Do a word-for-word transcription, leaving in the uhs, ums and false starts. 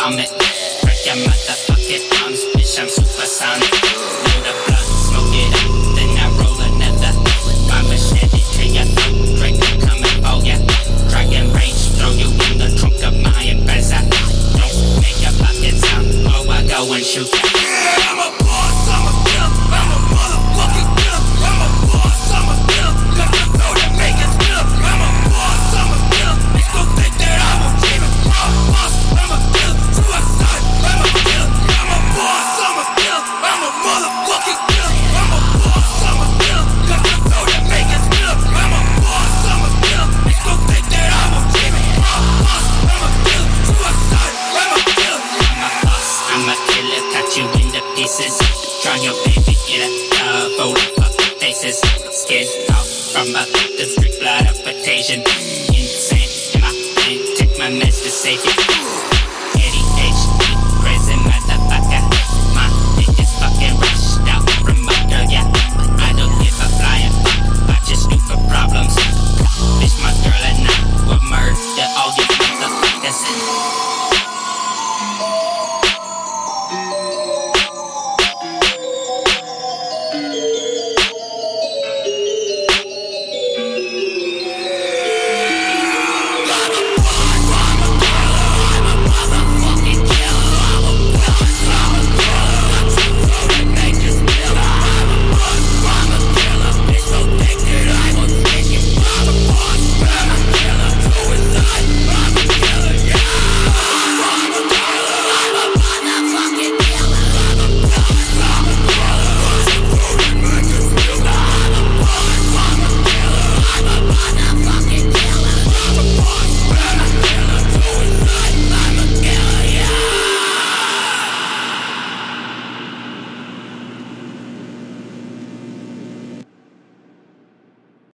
vomit. Break your motherfucking arms, bitch, I'm supersonic. Load a blunt, smoke it up, then I roll another. My machete to your throat, Drake coming for ya. Dragon rage, throw you in the trunk of my Impreza. Don't make your pockets out, or I go and shoot ya. Yeah, I'm a boss, I'm a killer, I'm a motherfucking killer. I'm a boss, I'm a killer, got the flow that make it killer. I'm a boss, I'm a killer, bitch gon' think that I'm a demon. I'm a boss, I'm a killer, suicide, I'm a killer. I'm a boss, I'm a killer, I'm a motherfucking killer. I'm a boss, I'm a killer, got the flow that make it killer. I'm a boss, I'm a killer, bitch gon' think that I'm a demon. I'm a boss, I'm a killer, suicide, I'm a killer. I'm a boss, I'm a killer, cut you into pieces. Draw your baby in a tub, full of fucking faces. Skin off from a